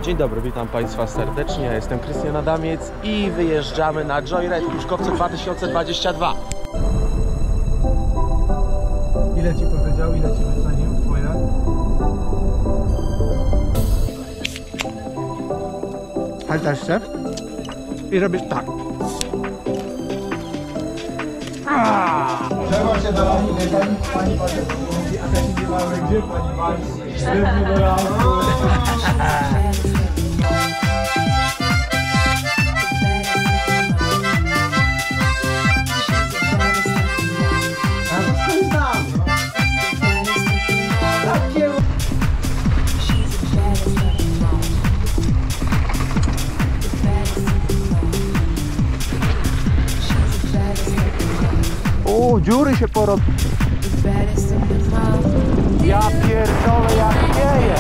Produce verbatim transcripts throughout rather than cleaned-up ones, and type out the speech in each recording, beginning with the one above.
Dzień dobry, witam Państwa serdecznie, ja jestem Krystian Adamiec i wyjeżdżamy na Joyride w Pruszkowcu dwa tysiące dwadzieścia dwa. Ile Ci powiedział, ile Ci wycenił Twoje? Haltasz się i robisz tak. Trzeba się do pani, pani, pani, pani, a tak nie mamy gdzie pani walczy. Średnio do razu. O, dziury się porobią. Ja pierdolę, jak dzieje.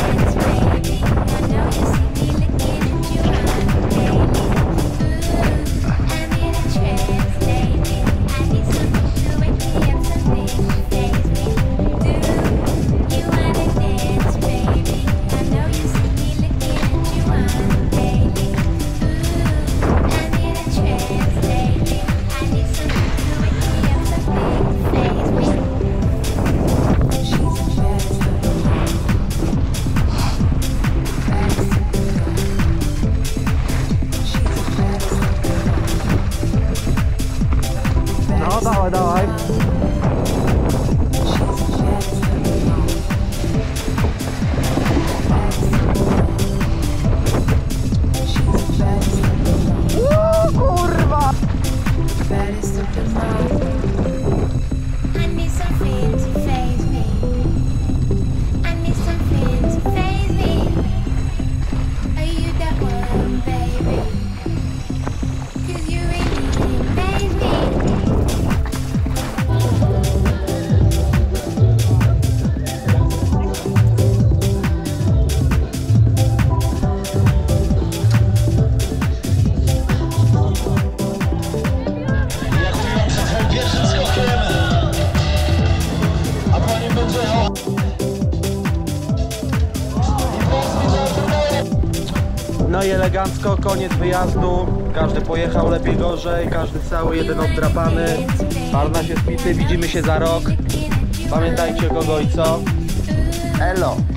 No, dawaj, dawaj. O, kurwa! No i elegancko, koniec wyjazdu. Każdy pojechał lepiej, gorzej, każdy cały, jeden obdrapany. Parna się spity, widzimy się za rok. Pamiętajcie kogo i co. Elo!